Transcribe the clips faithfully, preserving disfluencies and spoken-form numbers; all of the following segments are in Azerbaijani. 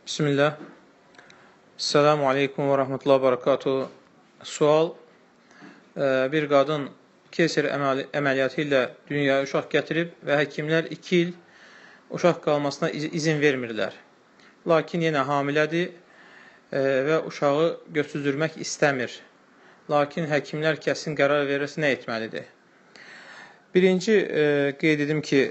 Bismillah. Selamun Aleyküm ve Rahmetullah ve Berekatuhu. Sual, bir qadın keser əməliyyatı ilə dünyaya uşaq gətirib və həkimlər iki il uşaq qalmasına izin vermirlər. Lakin yenə hamilədir və uşağı götürdürmək istəmir. Lakin həkimlər kəsin qərar verirsə nə etməlidir? Birinci qeyd edim ki,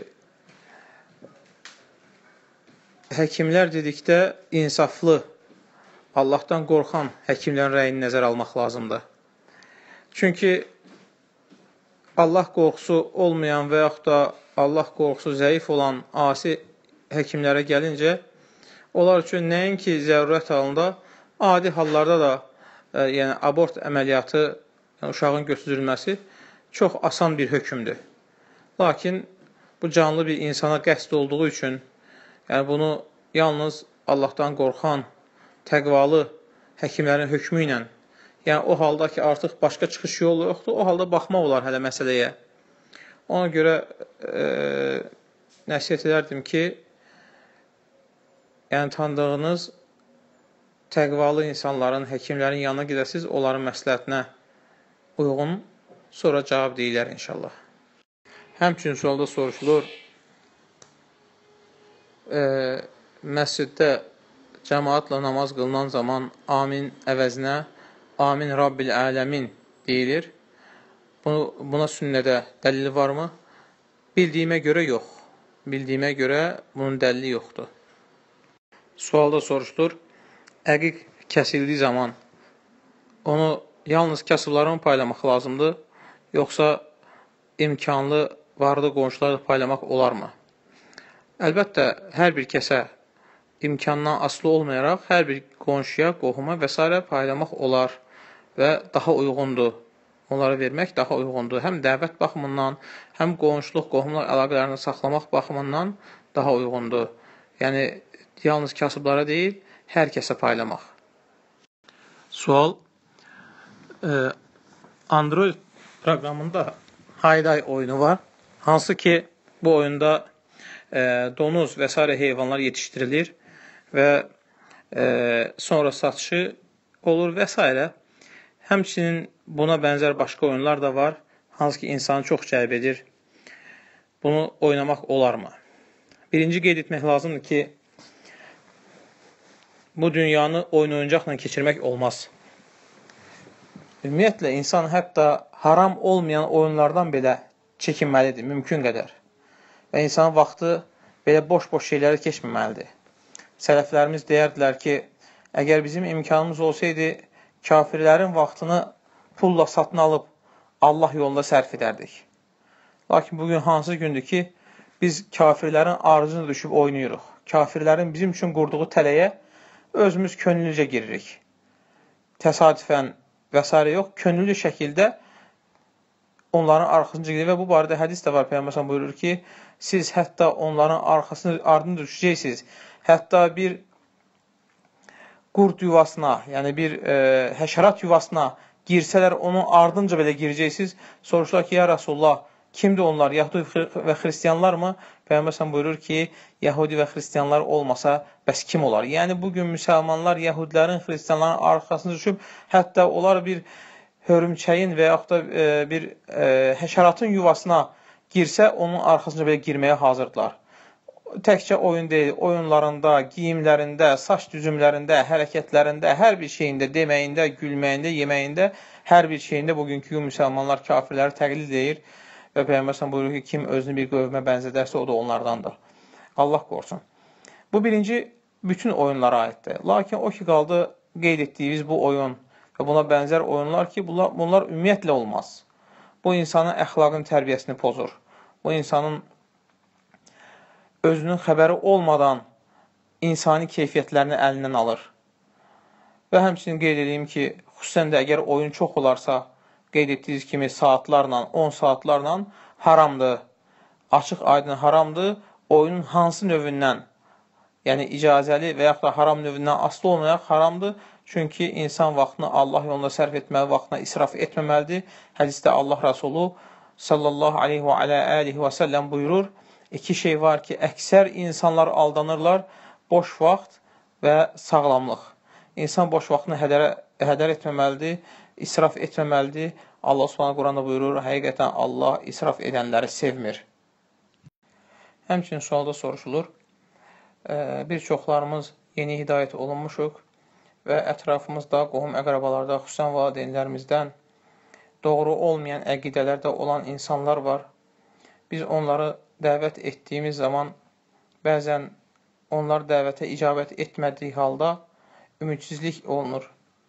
həkimlər dedikdə insaflı, Allahdan qorxan həkimlərin rəyini nəzər almaq lazımdır. Çünki Allah qorxusu olmayan və yaxud da Allah qorxusu zəif olan asi həkimlərə gəlincə, onlar üçün nəinki zərurət halında, adi hallarda da e, yəni abort əməliyyatı, yəni uşağın götürülməsi çox asan bir hökmdür. Lakin bu canlı bir insana qəsd olduğu üçün, yəni bunu yalnız Allahdan qorxan, təqvalı həkimlərin hökmü ilə, yəni o halda ki, artıq başqa çıxış yolu yoxdur, o halda baxmaq olar hələ məsələyə. Ona görə e, nəsiyyət edərdim ki, yəni tanıdığınız təqvalı insanların, həkimlərin yanına gedəsiniz, onların məsləhətinə uyğun, sonra cavab deyilər inşallah. Həmçinin sualda soruşulur, e, məsciddə cəmaatla namaz qılınan zaman amin əvəzinə amin Rabbil Aləmin deyilir. Bunu, buna sünnədə dəlili varmı? Bildiyimə görə yox. Bildiyimə görə bunun dəlili yoxdur. Sualda soruşdur, əqiq kəsildiyi zaman onu yalnız kasıbların paylamaq lazımdır, yoxsa imkanlı varlı qonşularla paylamaq olarmı? Əlbəttə, hər bir kəsə imkandan asılı olmayaraq, hər bir qonşuya, qohuma və s. paylamaq olar və daha uyğundur. Onlara vermək daha uyğundur. Həm dəvət baxımından, həm qonşuluq, qohumluq əlaqələrini saxlamaq baxımından daha uyğundur. Yəni, yalnız kasıblara deyil, hər kəsə paylamaq. Sual, Android proqramında Hayday oyunu var. Hansı ki, bu oyunda donuz və s. heyvanlar yetişdirilir və e, sonra satışı olur və s. Həmçinin buna bənzər başqa oyunlar da var, hansı ki insanı çox cəlb edir. Bunu oynamaq olarmı? Birinci qeyd etmək lazımdır ki, bu dünyanı oyun oyuncaqla keçirmək olmaz. Ümumiyyətlə, insan hətta haram olmayan oyunlardan belə çəkinməlidir, mümkün qədər. Və insanın vaxtı belə boş-boş şeylərə keçməməlidir. Sələflərimiz deyərdilər ki, əgər bizim imkanımız olsaydı, kafirlərin vaxtını pulla satın alıb Allah yolunda sərf edərdik. Lakin bugün hansı gündür ki, biz kafirlərin arzucuna düşüb oynayırıq. Kafirlərin bizim üçün qurduğu tələyə özümüz könüllücə giririk. Təsadüfən və s. yox, könüllü şəkildə onların arxasınca girir və bu barədə hədis də var. Peyğəmbər buyurur ki, siz hətta onların arxasını ardını düşəcəksiniz. Hətta bir qurd yuvasına, yəni bir e, həşərat yuvasına girsələr, onun ardınca belə girəcəksiniz. Soruşlar ki, ya Rasulullah, kimdir onlar? Yahudi və xristiyanlar mı? Peyğəmbər buyurur ki, Yahudi və xristiyanlar olmasa, bəs kim olar? Yəni, bugün müsəlmanlar Yahudilərin, xristiyanların arxasını düşüb, hətta onlar bir hörümçəyin və yaxud da e, bir e, həşəratın yuvasına girsə, onun arxasınca belə girməyə hazırdılar. Təkcə oyun deyil, oyunlarında, giyimlərində, saç düzümlərində, hərəkətlərində, hər bir şeyində, deməyində, gülməyində, yeməyində, hər bir şeyində bugünkü müsəlmanlar kafirləri təqlid edir və Peyğəmbər buyurur ki, kim özünü bir qövmə bənzədərsə, o da onlardandır. Allah qorusun. Bu birinci bütün oyunlara aiddir. Lakin o ki, qaldı qeyd etdiyimiz bu oyun və buna bənzər oyunlar ki, bunlar, bunlar ümumiyyətlə olmaz. Bu insanın əxlaqın tərbiyəsini pozur. Bu insanın özünün xəbəri olmadan insani keyfiyyətlərini əlindən alır. Və həmçinin qeyd edeyim ki, xüsusən də əgər oyun çox olarsa, qeyd etdiyiniz kimi saatlarla, on saatlarla haramdır, açıq aydın haramdır, oyunun hansı növündən, yəni icazəli və yaxud da haram növündən asılı olmayaq haramdır. Çünki insan vaxtını Allah yolunda sərf etməli, vaxtına israf etməməlidir. Hədisdə Allah Rasulü sallallahu aleyhi və aleyhi və səlləm buyurur, İki şey var ki, əksər insanlar aldanırlar, boş vaxt və sağlamlıq. İnsan boş vaxtını hədər, hədər etməməlidir, israf etməməlidir. Allah Subhanahu Quranda buyurur, həqiqətən Allah israf edənləri sevmir. Həmçinin sualda soruşulur, bir çoxlarımız yeni hidayət olunmuşuq və ətrafımızda, qohum əqrabalarda, xüsusən valideynlərimizdən doğru olmayan əqidələrdə olan insanlar var. Biz onları dəvət etdiyimiz zaman bəzən onlar dəvətə icabət etmədiyi halda ümidsizlik olunur.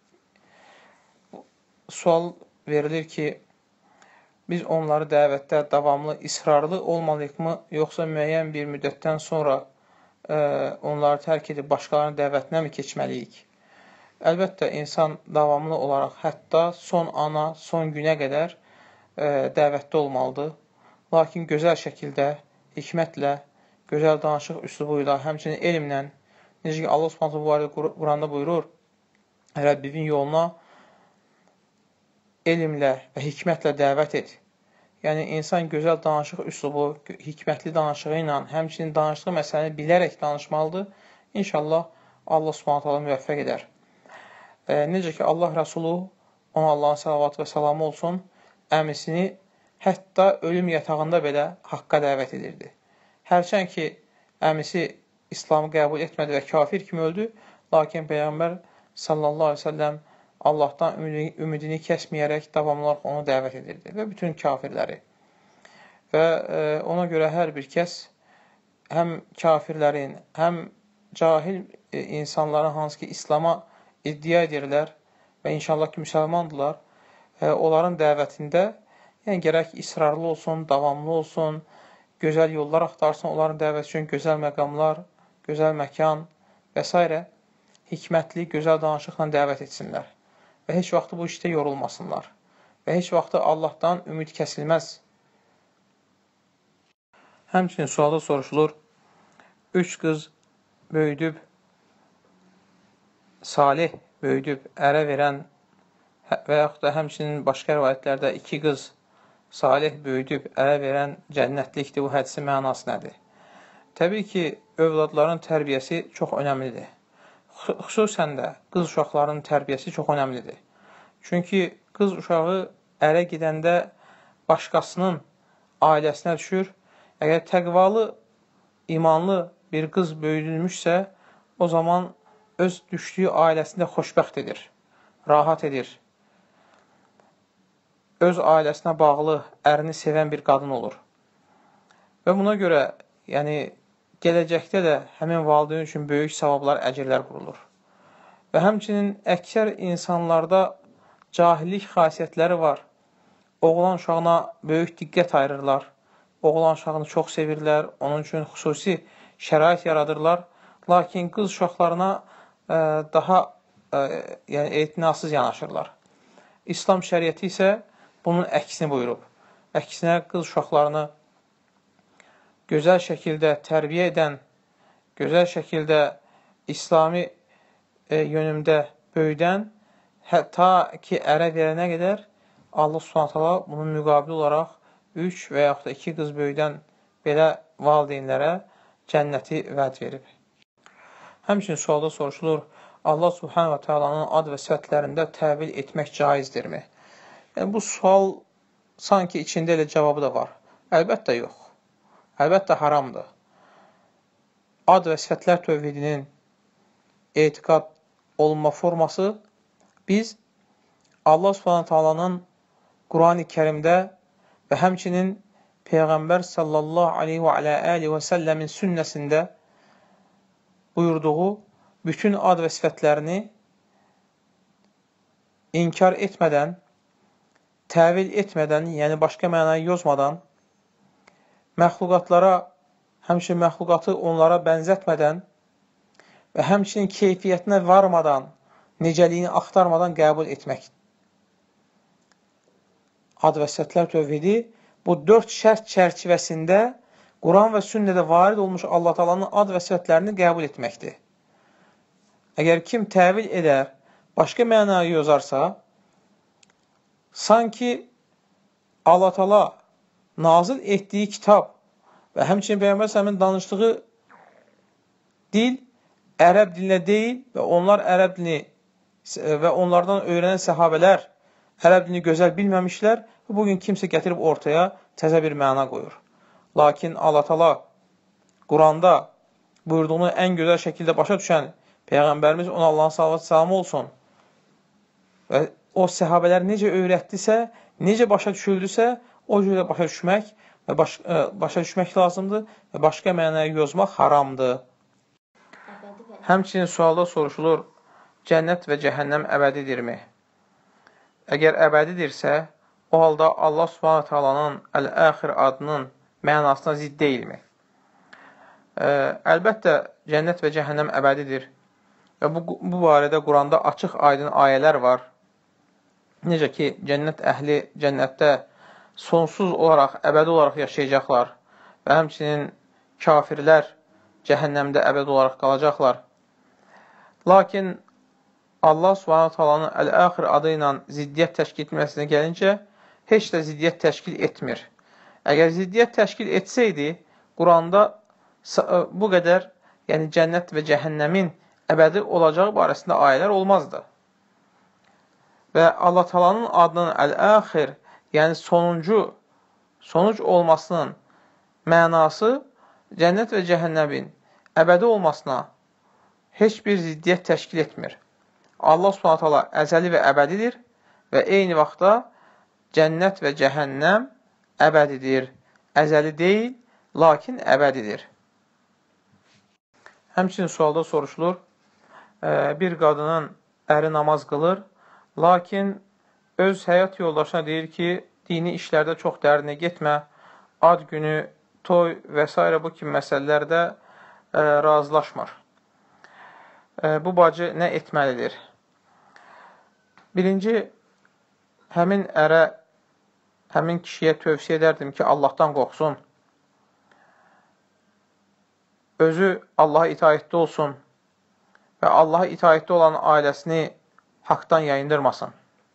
Sual verilir ki, biz onları dəvətdə davamlı, israrlı olmalıyıqmı, yoxsa müəyyən bir müddətdən sonra e, onları tərk edib başqalarının dəvətinə mi keçməliyik? Əlbəttə, insan davamlı olaraq hətta son ana, son günə qədər e, dəvətdə olmalıdır. Lakin gözəl şəkildə, hikmətlə, gözəl danışıq üslubuyla, həmçinin elmlə, necə ki, Allah Subhanahu Quranda buyurur, Rəbbinin yoluna elmlə və hikmətlə dəvət et. Yəni, insan gözəl danışıq üslubu, hikmətli danışığı ilə, həmçinin danışdığı məsələni bilərək danışmalıdır. İnşallah, Allah Subhanahu müvəffəq edər. E, necə ki, Allah Rəsulu, ona Allahın salavatı və salamı olsun, əmisini hətta ölüm yatağında belə haqqa dəvət edirdi. Hərçən ki, əmisi İslamı qəbul etmədi və kafir kimi öldü, lakin Peyğəmbər sallallahu aleyhi ve sellem Allahdan ümidini, ümidini kəsməyərək davamlı olaraq onu dəvət edirdi və bütün kafirləri. Və e, ona görə hər bir kəs həm kafirlərin, həm cahil e, insanların hansı ki, İslama iddia edirlər və inşallah ki, müsəlmandırlar, e, onların dəvətində yəni, gərək israrlı olsun, davamlı olsun, gözəl yollar axtarsın, onların dəvəti üçün gözəl məqamlar, gözəl məkan və s. hikmətli, gözəl danışıqla dəvət etsinlər. Və heç vaxtı bu işdə yorulmasınlar. Və heç vaxtı Allahdan ümid kəsilməz. Həmçinin sualda soruşulur, üç qız böyüdüb, salih böyüdüb, ərə verən və yaxud da həmçinin başqa rivayətlərdə iki qız salih böyüdüb, ərə verən cənnətlikdir. Bu hədisin mənası nədir? Təbii ki, övladların tərbiyəsi çox önəmlidir. Xüsusən də qız uşaqlarının tərbiyəsi çox önəmlidir. Çünki qız uşağı ərə gedəndə başqasının ailəsinə düşür. Əgər təqvalı, imanlı bir qız böyüdülmüşsə, o zaman öz düşdüyü ailəsində xoşbəxt edir, rahat edir. Öz ailəsinə bağlı, ərini sevən bir qadın olur. Və buna görə, yəni, gələcəkdə də həmin valideyn üçün böyük savablar, əcirlər qurulur. Və həmçinin əksər insanlarda cahillik xasiyyətləri var. Oğlan uşağına böyük diqqət ayırırlar. Oğlan uşağını çox sevirlər, onun üçün xüsusi şərait yaradırlar. Lakin qız uşaqlarına ə, daha ə, yəni, etinasız yanaşırlar. İslam şəriəti isə bunun əksini buyurub. Əksinə qız uşaqlarını gözəl şəkildə tərbiyə edən, gözəl şəkildə İslami e, yönümdə böyüdən, hətta ki, ərə verənə qədər Allah Subhanahu taala bunun müqabili olaraq üç və yaxud da iki qız böyüdən belə valideynlərə cənnəti vəd verib. Həmçinin sualda soruşulur, Allah Subhanahu taalanın ad və sifətlərində təvil etmək caizdirmi? Yəni, bu sual sanki içində elə cavabı da var. Əlbəttə yox. Əlbəttə haramdır. Ad və sifətlər tövhidinin etiqad olunma forması biz Allah Subhanahu taalanın Qurani Kərimdə və həmçinin Peyğəmbər sallallahu aleyhi və aleyhi və səlləmin sünnəsində buyurduğu bütün ad və sifətlərini inkar etmədən, təvil etmədən, yəni başqa mənayı yozmadan, məxluqatlara, həmçinin məxluqatı onlara bənzətmədən və həmçinin keyfiyyətinə varmadan, necəliyini axtarmadan qəbul etmək. Ad və sifətlər tövhidi bu dörd şərt çərçivəsində Quran və sünnədə varid olmuş Allah Taala'nın ad və sifətlərini qəbul etməkdir. Əgər kim təvil edər, başqa mənayı yozarsa, sanki Allah Taala nazil etdiyi kitab və həmçinin Peyğəmbər s.ə.v-in danışdığı dil ərəb dilinə deyil və onlar ərəb dilini və onlardan öyrənən səhabələr ərəb dilini gözəl bilməmişlər və bugün kimsə gətirib ortaya təzə bir məna qoyur. Lakin Allah Taala Quranda buyurduğunu ən gözəl şəkildə başa düşən Peyğəmbərimiz ona Allahın salavatı salamı olsun və o səhabələr necə öyrətdisə, necə başa düşüldüsə, o cürə başa düşmək və baş, ə, başa düşmək lazımdır və başqa mənaya yozmaq haramdır. Həmçinin sualda soruşulur, cənnət və cəhənnəm əbədidirmi? Əgər əbədidirsə, o halda Allah Subhanahu taalanın Əl-Əxir adının mənasına zidd deyilmi? Ə, əlbəttə, cənnət və cəhənnəm əbədidir və bu, bu barədə Quranda açıq aydın ayələr var. Necə ki, cənnət əhli cənnətdə sonsuz olaraq, əbədi olaraq yaşayacaqlar və həmçinin kafirlər cəhənnəmdə əbədi olaraq qalacaqlar. Lakin Allah Subhanahu taalanın Əl-Əxir adı ilə ziddiyyət təşkil etməsinə gəlincə, heç də ziddiyyət təşkil etmir. Əgər ziddiyyət təşkil etsəydi, Quranda bu qədər, yəni cənnət və cəhənnəmin əbədi olacağı barəsində ayələr olmazdı. Və Allah Taalanın adının Əl-Əxir, yəni sonuncu, sonuc olmasının mənası cənnət və cəhənnəmin əbədi olmasına heç bir ziddiyyət təşkil etmir. Allah Subhanahu taala əzəli və əbədidir və eyni vaxtda cənnət və cəhənnəm əbədidir. Əzəli deyil, lakin əbədidir. Həmçinin sualda soruşulur, bir qadının əri namaz qılır, lakin öz həyat yoldaşına deyir ki, dini işlərdə çox dərinə getmə, ad günü, toy və s. bu kimi məsələlərdə razılaşmır. Bu bacı nə etməlidir? Birinci, həmin ərə, həmin kişiyə tövsiyə edərdim ki, Allahdan qorxsun. Özü Allaha itaətdə olsun və Allaha itaətdə olan ailəsini haqdan yayındırmasın.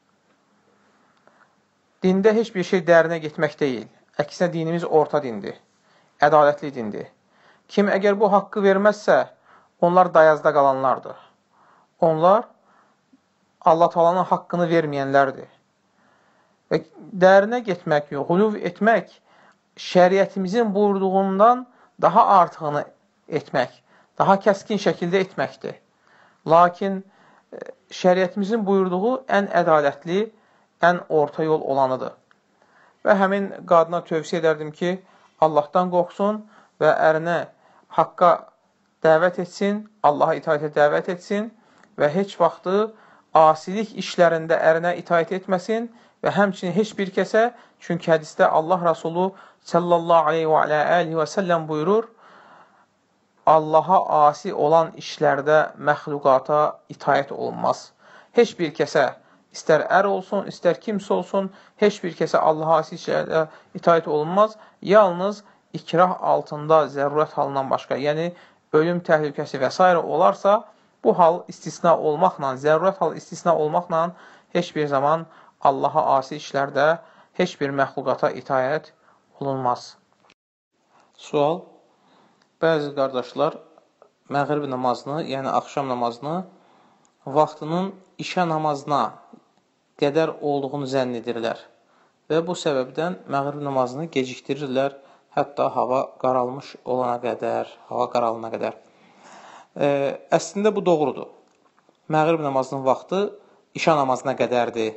Dində heç bir şey dərinə getmək deyil. Əksinə dinimiz orta dindir, ədalətli dindir. Kim əgər bu haqqı verməzsə, onlar dayazda qalanlardır. Onlar Allah Taalanın haqqını verməyənlərdir. Və dərinə getmək, xuluv etmək, şəriətimizin buyurduğundan daha artığını etmək, daha kəskin şəkildə etməkdir. Lakin şəriətimizin buyurduğu ən ədalətli, ən orta yol olanıdır. Və həmin qadına tövsiyə edərdim ki, Allahdan qorxsun və ərinə haqqa dəvət etsin, Allaha itaətə dəvət etsin və heç vaxtı asilik işlərində ərinə itaət etməsin və həmçinin heç bir kəsə, çünki hədisdə Allah Rasulü sallallahu aleyhi və aleyhi və səlləm buyurur, Allaha asi olan işlərdə məxluqata itaət olunmaz. Heç bir kəsə, istər ər olsun, istər kimsə olsun, heç bir kəsə Allaha asi işlərdə itaət olunmaz. Yalnız ikrah altında zərurət halından başqa, yəni ölüm təhlükəsi və s. olarsa, bu hal istisna olmaqla, zərurət hal istisna olmaqla heç bir zaman Allaha asi işlərdə heç bir məxluqata itaət olunmaz. Sual. Bəzi qardaşlar məğrib namazını, yəni axşam namazını vaxtının işə namazına qədər olduğunu zənn edirlər və bu səbəbdən məğrib namazını gecikdirirlər, hətta hava qaralmış olana qədər, hava qaralana qədər. Ə, əslində bu doğrudur. Məğrib namazının vaxtı işə namazına qədərdir.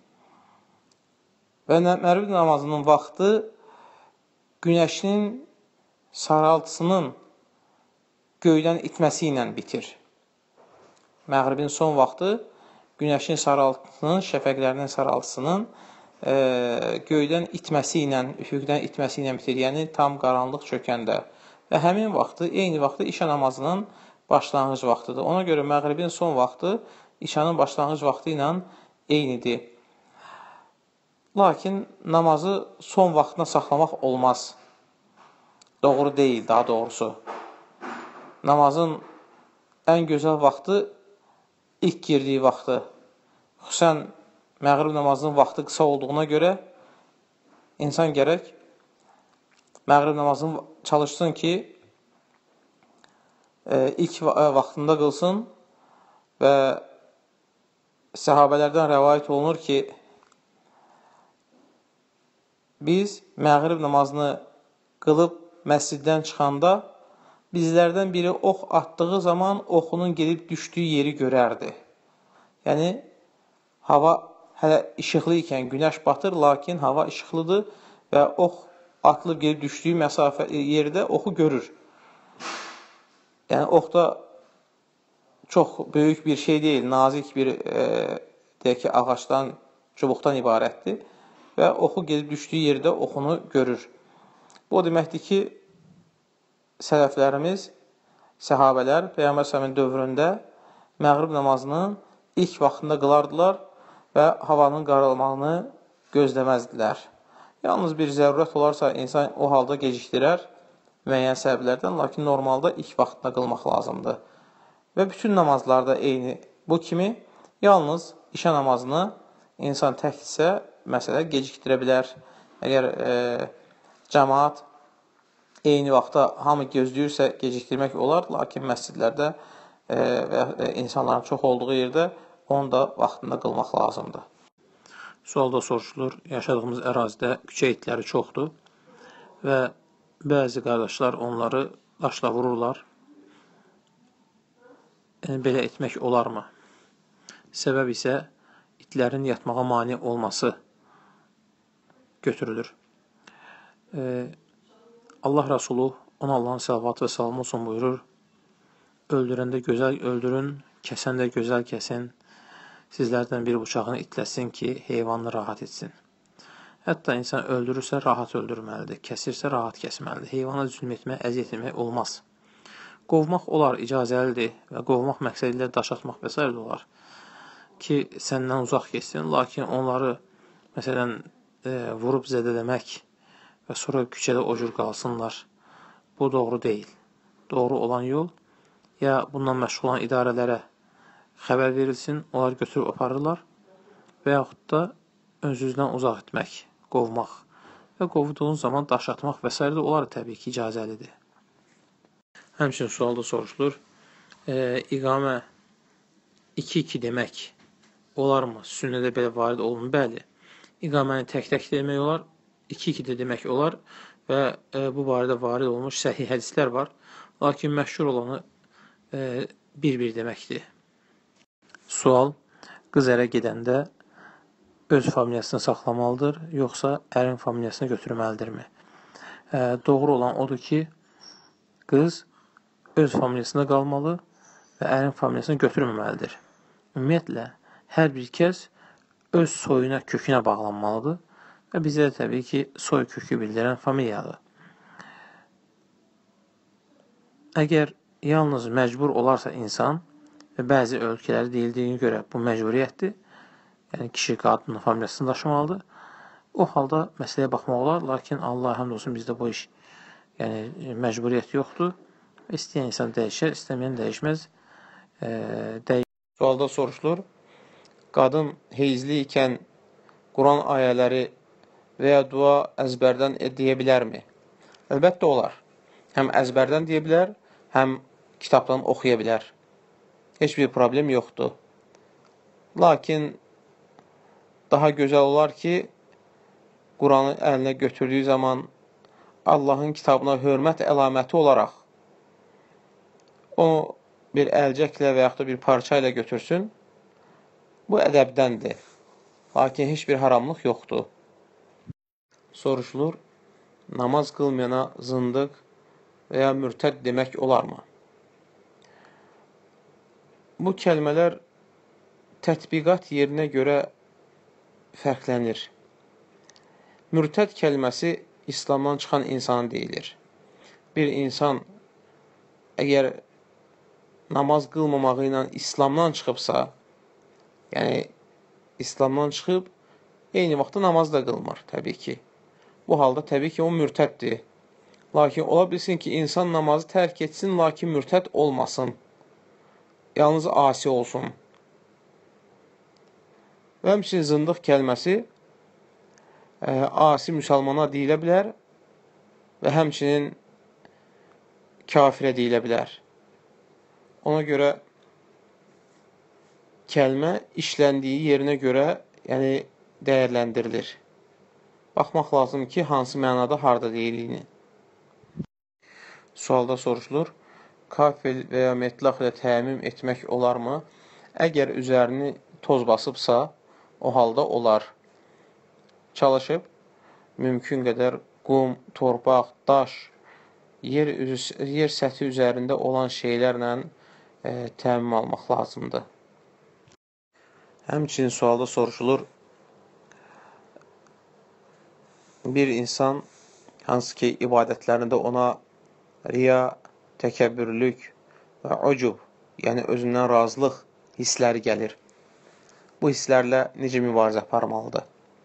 Və məğrib namazının vaxtı günəşin saraltısının göydən itməsi ilə bitir. Məğribin son vaxtı günəşin saraltısının, şəfəqlərinin saraltısının e, göydən itməsi ilə, üfüqdən itməsi ilə bitir. Yəni, tam qaranlıq çökəndə. Və həmin vaxtı, eyni vaxtı işə namazının başlanğıc vaxtıdır. Ona görə məğribin son vaxtı işanın başlanğıc vaxtı ilə eynidir. Lakin namazı son vaxtına saxlamaq olmaz. Doğru deyil, daha doğrusu. Namazın ən gözəl vaxtı ilk girdiyi vaxtı. Xüsusən məğrib namazının vaxtı qısa olduğuna görə insan gərək məğrib namazını çalışsın ki, e, ilk vaxtında qılsın və səhabələrdən rəvayət olunur ki, biz məğrib namazını qılıb məsciddən çıxanda bizlərdən biri ox atdığı zaman oxunun gedib düşdüyü yeri görərdi. Yəni, hava hələ işıqlı ikən günəş batır, lakin hava işıqlıdır və ox atılıb gedib düşdüyü məsafə yerdə oxu görür. Yəni, ox da çox böyük bir şey deyil, nazik bir e, deyək ki, ağacdan, çubuqdan ibarətdir və oxu gedib düşdüyü yerdə oxunu görür. Bu o deməkdir ki, sələflərimiz, səhabələr Peyğəmbər s.ə.v-in dövründə məğrib namazının ilk vaxtında qılardılar və havanın qaralmağını gözləməzdilər. Yalnız bir zərurət olarsa, insan o halda gecikdirər müəyyən səbəblərdən, lakin normalda ilk vaxtında qılmaq lazımdır. Və bütün namazlarda eyni bu kimi, yalnız işə namazını insan təkdirsə, məsələ gecikdirə bilər. Əgər e, cəmaat eyni vaxtda hamı gözləyirsə, gecikdirmək olar, lakin məscidlərdə e, və insanların çox olduğu yerdə onu da vaxtında qılmaq lazımdır. Sualda soruşulur, yaşadığımız ərazidə küçə itləri çoxdur və bəzi qardaşlar onları daşla vururlar. Yəni, belə etmək olarmı? Səbəb isə itlərin yatmağa mane olması götürülür. Ee, Allah Rəsulu, ona Allahın sələvatı və salamı olsun buyurur, öldürəndə gözəl öldürün, kəsəndə gözəl kəsin, sizlərdən bir bıçağını itləsin ki, heyvanını rahat etsin. Hətta insan öldürürsə, rahat öldürməlidir, kəsirsə, rahat kəsməlidir. Heyvana zülm etmək, əziyyət etmək olmaz. Qovmaq olar, icazəlidir və qovmaq məqsədilə daş atmaq və s. olar ki, səndən uzaq geçsin, lakin onları, məsələn, e, vurub zədələmək və sonra küçədə o cür qalsınlar, bu doğru deyil. Doğru olan yol, ya bundan məşğul olan idarələrə xəbər verilsin, onlar götürüb aparırlar və yaxud da özünüzdən uzaq etmək, qovmaq və qovduğunuz zaman daş atmaq və s. də onlar təbii ki, icazəlidir. Həmçinin sualda soruşulur, e, iqamə iki iki demək olarmı? Sünnədə belə varid olunur. Bəli, iqaməni tək-tək demək olar, iki iki də demək olar və e, bu barədə varid olmuş səhih hədislər var. Lakin məşhur olanı e, bir-bir deməkdir. Sual, qız ərə gedəndə öz familiyasını saxlamalıdır, yoxsa ərin familiyasını götürməlidirmi? E, doğru olan odur ki, qız öz familiyasında qalmalı və ərin familiyasını götürməməlidir. Ümumiyyətlə, hər bir kəs öz soyuna, kökünə bağlanmalıdır və bizə də təbii ki, soy kökü bildirən familiyadır. Əgər yalnız məcbur olarsa insan və bəzi ölkələri deyildiyinə görə bu məcburiyyətdir, yəni kişi qadının familiyasını daşımalıdır, o halda məsələyə baxmaq olar, lakin Allah həmd olsun bizdə bu iş yəni məcburiyyət yoxdur. İstəyən insan dəyişər, istəməyən dəyişməz. E, dəy Sualda soruşulur, qadın heyzli ikən Quran ayələri və ya dua əzbərdən deyə bilərmi? Əlbəttə olar. Həm əzbərdən deyə bilər, həm kitabdan oxuya bilər. Heç bir problem yoxdur. Lakin daha gözəl olar ki, Quranı əlinə götürdüyü zaman Allahın kitabına hörmət əlaməti olaraq onu bir əlcəklə və yaxud da bir parça ilə götürsün. Bu ədəbdəndir. Lakin heç bir haramlıq yoxdur. Soruşulur, namaz qılmayana zındıq və ya mürtəd demək olarmı? Bu kəlmələr tətbiqat yerinə görə fərqlənir. Mürtəd kəlməsi İslamdan çıxan insana deyilir. Bir insan əgər namaz qılmamağı ilə İslamdan çıxıbsa, yəni İslamdan çıxıb, eyni vaxtda namaz da qılmır, təbii ki. Bu halda təbii ki, o mürtəddir. Lakin ola bilsin ki, insan namazı tərk etsin, lakin mürtəd olmasın. Yalnız asi olsun. Və həmçinin zındıq kəlməsi ə, asi müsəlmana deyilə bilər və həmçinin kafirə deyilə bilər. Ona görə kəlmə işləndiyi yerinə görə yəni dəyərləndirilir. Baxmaq lazım ki, hansı mənada harda deyildiyini. Sualda soruşulur, kafel və ya metlaq ilə təmim etmək olarmı? Əgər üzərini toz basıbsa, o halda olar. Çalışıb, mümkün qədər qum, torpaq, daş, yer, yer səthi üzərində olan şeylərlə e, təmim almaq lazımdır. Həmçinin sualda soruşulur, bir insan hansı ki ibadətlərində ona riya, təkəbbürlük və ucub, yəni özündən razılıq hissləri gəlir. Bu hisslərlə necə mübarizə aparmalıdır?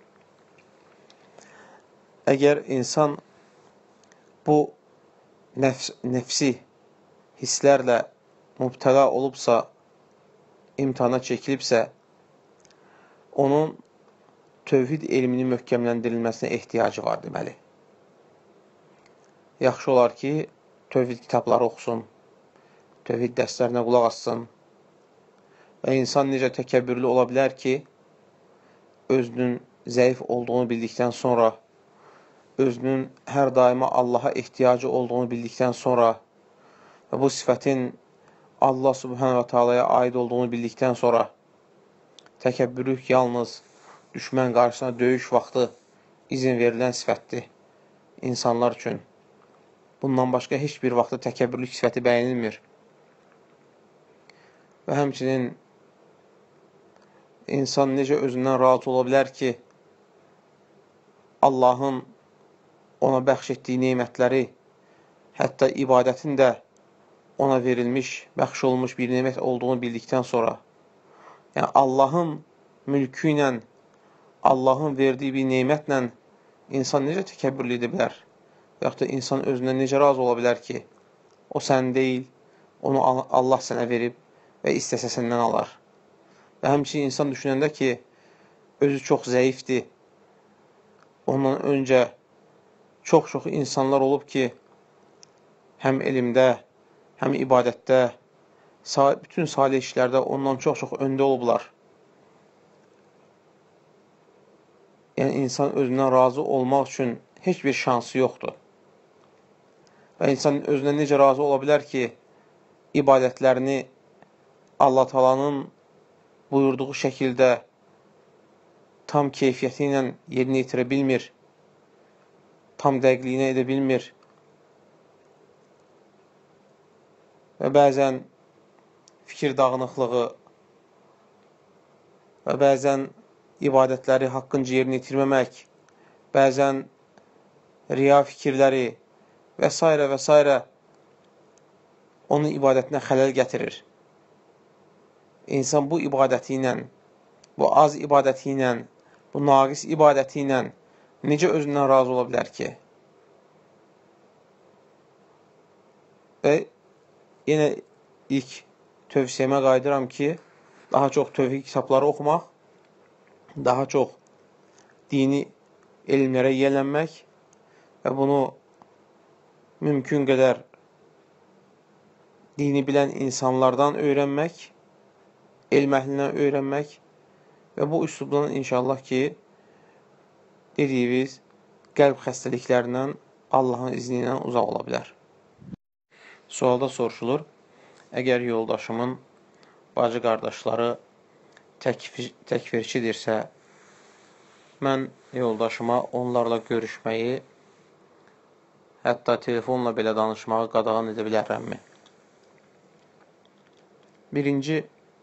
Əgər insan bu nəfs, nəfsi hisslərlə mübtəla olubsa, imtihana çəkilibsə, onun tövhid elminin möhkəmləndirilməsinə ehtiyacı var deməli. Yaxşı olar ki, tövhid kitabları oxusun, tövhid dərslərinə qulaq assın və insan necə təkəbbürlü ola bilər ki, özünün zəif olduğunu bildikdən sonra, özünün hər daima Allaha ehtiyacı olduğunu bildikdən sonra və bu sifətin Allah Subhanahu wa Taala'ya aid olduğunu bildikdən sonra təkəbbürlük yalnız düşmən qarşısına döyüş vaxtı izin verilən sifətdir insanlar üçün. Bundan başqa heç bir vaxtda təkəbbürlük sifəti bəyənilmir. Və həmçinin insan necə özündən rahat ola bilər ki, Allahın ona bəxş etdiyi neymətləri, hətta ibadətin də ona verilmiş, bəxş olmuş bir neymət olduğunu bildikdən sonra, yəni Allahın mülkü ilə, Allahın verdiyi bir neymətlə insan necə təkəbbürlü edə bilər? Və yaxud da insan özündən necə razı ola bilər ki, o sən deyil, onu Allah sənə verib və istəsə səndən alar. Və həmçinin insan düşünəndə ki, özü çox zəifdir. Ondan öncə çox-çox insanlar olub ki, həm elmdə, həm ibadətdə, bütün salih işlərdə ondan çox-çox öndə olublar. Yəni, insan özündən razı olmaq üçün heç bir şansı yoxdur. Və insan özündən necə razı ola bilər ki, ibadətlərini Allah Taala'nın buyurduğu şəkildə tam keyfiyyəti ilə yerinə yetirə bilmir, tam dəqiqliyinə edə bilmir və bəzən fikir dağınıqlığı və bəzən ibadətləri haqqınca yerinə yetirməmək, bəzən riya fikirləri və s. və s. onun ibadətinə xələl gətirir. İnsan bu ibadəti ilə, bu az ibadəti ilə, bu naqis ibadəti ilə necə özündən razı ola bilər ki? Və yenə ilk tövsiyəmə qayıdıram ki, daha çox tövhid kitabları oxumaq, daha çox dini elmlərə yiyələnmək və bunu mümkün qədər dini bilən insanlardan öyrənmək, elm əhlindən öyrənmək və bu üslubdan inşallah ki, dediyimiz qəlb xəstəliklərindən Allahın izni ilə uzaq ola bilər. Sualda soruşulur, əgər yoldaşımın bacı qardaşları təkfir, təkfirçidirsə, mən yoldaşıma onlarla görüşməyi, hətta telefonla belə danışmağı qadağan edə bilərəmmi? Birinci,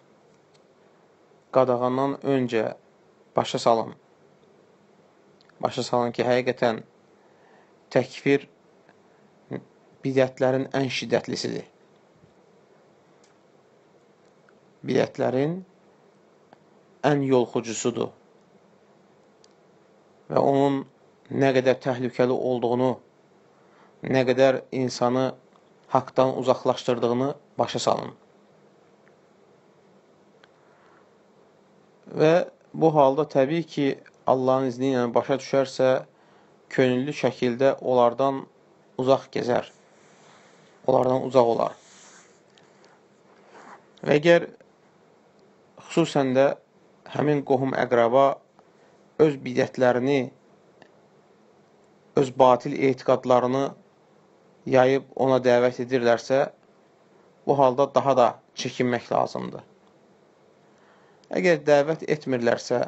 qadağandan öncə başa salın. Başa salın ki, həqiqətən təkfir bidətlərin ən şiddətlisidir. Bidətlərin ən yolxucusudur. Və onun nə qədər təhlükəli olduğunu, nə qədər insanı haqdan uzaqlaşdırdığını başa salın. Və bu halda təbii ki, Allahın izni ilə başa düşərsə, könüllü şəkildə onlardan uzaq gəzər, onlardan uzaq olar. Və əgər xüsusən də həmin qohum əqraba öz bidətlərini, öz batil etiqadlarını yayıb ona dəvət edirlərsə, bu halda daha da çəkinmək lazımdır. Əgər dəvət etmirlərsə,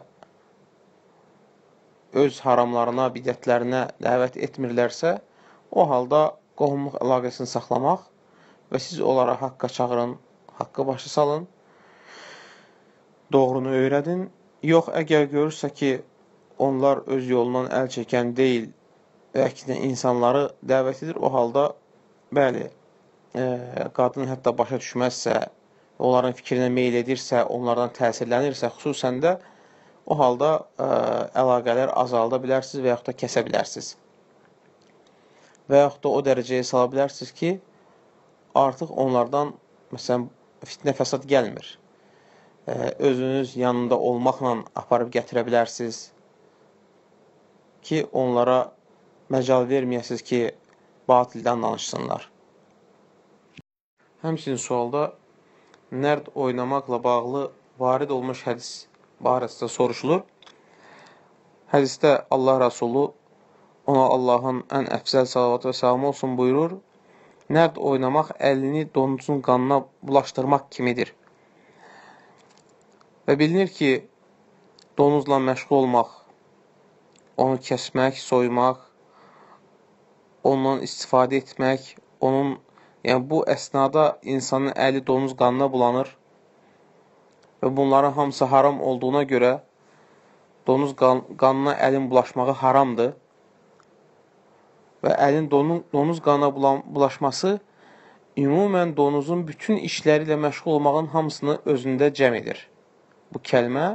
öz haramlarına, bidətlərinə dəvət etmirlərsə, o halda qohumluq əlaqəsini saxlamaq və siz onlara haqqa çağırın, haqqa başa salın, doğrunu öyrədin. Yox, əgər görürsə ki, onlar öz yolundan əl çəkən deyil və əksinə insanları dəvət edir, o halda, bəli, e, qadın hətta başa düşməzsə, onların fikrinə meyl edirsə, onlardan təsirlənirsə, xüsusən də o halda ə, əlaqələr azalda bilərsiniz və yaxud da kəsə bilərsiniz. Və yaxud da o dərəcəyə sala bilərsiniz ki, artıq onlardan, məsələn, fitnə fəsad gəlmir. Ə, özünüz yanında olmaqla aparıb gətirə bilərsiniz ki, onlara məcal verməyəsiniz ki, batildən danışsınlar. Həmçinin sualda nərd oynamaqla bağlı varid olmuş hədis barəsində soruşulur. Hədisdə Allah Rəsulu ona Allahın ən əfzəl salavat və salamı olsun buyurur. Nərd oynamaq əlini donuzun qanına bulaşdırmaq kimidir. Və bilinir ki, donuzla məşğul olmaq, onu kəsmək, soymaq, ondan istifadə etmək, onun, yəni bu əsnada insanın əli donuz qanına bulanır. Və bunların hamısı haram olduğuna görə donuz qan, qanına əlin bulaşmağı haramdır. Və əlin donuz, donuz qanına bulan, bulaşması ümumən donuzun bütün işləri ilə məşğul olmağın hamısını özündə cəm edir. Bu kəlmə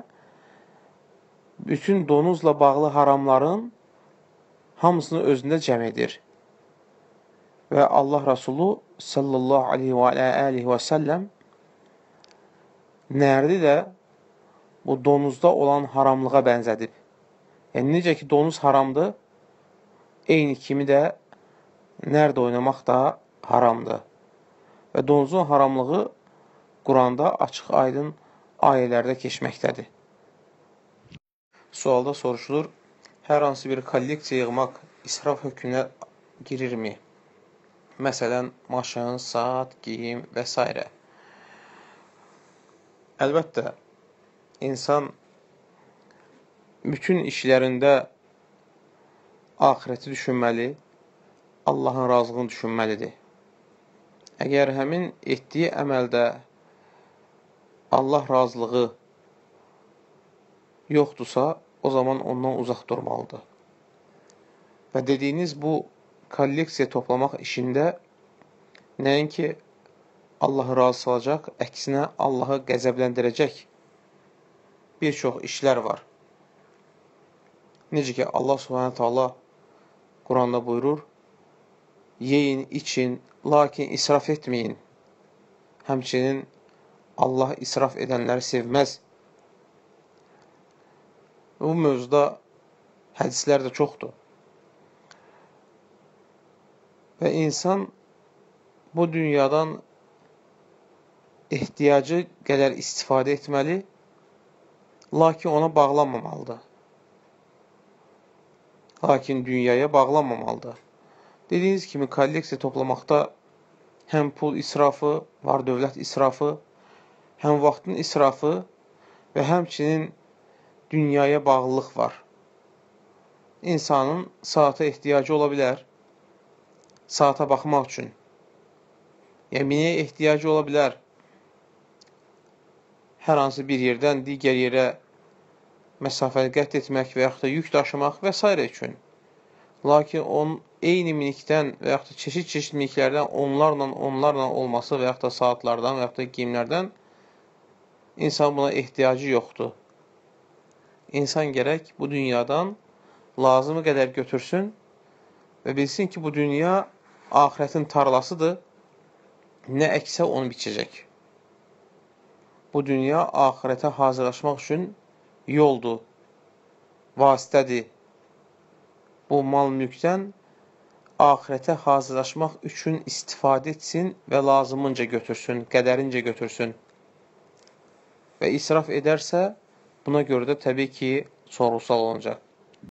bütün donuzla bağlı haramların hamısını özündə cəm edir. Və Allah Rəsulu sallallahu aleyhi və aleyhi və səlləm nərdi də bu donuzda olan haramlığa bənzədib. Yəni, necə ki, donuz haramdır, eyni kimi də nərd oynamaq da haramdır. Və donuzun haramlığı Quranda açıq aydın ayələrdə keçməkdədir. Sualda soruşulur, hər hansı bir kolleksiya yığmaq israf hökmünə girirmi? Məsələn, maşın, saat, geyim və s. Əlbəttə, insan bütün işlərində axirəti düşünməli, Allahın razılığını düşünməlidir. Əgər həmin etdiyi əməldə Allah razılığı yoxdursa, o zaman ondan uzaq durmalıdır. Və dediyiniz bu kolleksiya toplamaq işində nəinki Allahı razı salacaq, əksinə Allahı qəzəbləndirəcək bir çox işlər var. Necə ki, Allah Subhanahu taala Quranda buyurur, yeyin, için, lakin israf etməyin. Həmçinin Allah israf edənləri sevməz. Bu mövzuda hədislər də çoxdur. Və insan bu dünyadan ehtiyacı qədər istifadə etməli, lakin ona bağlanmamalıdır. Lakin dünyaya bağlanmamalıdır. Dediyiniz kimi, kolleksiya toplamaqda həm pul israfı, var dövlət israfı, həm vaxtın israfı və həmçinin dünyaya bağlılıq var. İnsanın saata ehtiyacı ola bilər, saata baxmaq üçün. Yeməyə ehtiyacı ola bilər, hər hansı bir yerdən digər yerə məsafəni qət etmək və yaxud da yük daşımaq və s. üçün. Lakin onun eyni minikdən və yaxud da çeşid-çeşid miniklərdən onlarla, onlarla olması və yaxud da saatlardan və yaxud da geyimlərdən insan buna ehtiyacı yoxdur. İnsan gərək bu dünyadan lazımı qədər götürsün və bilsin ki, bu dünya axirətin tarlasıdır, nə əksə onu biçəcək. Bu dünya axirətə hazırlaşmaq üçün yoldur, vasitədir. Bu mal-mülkdən axirətə hazırlaşmaq üçün istifadə etsin və lazımınca götürsün, qədərincə götürsün. və israf edərsə, buna görə də təbii ki, sorğu-sual olunacaq.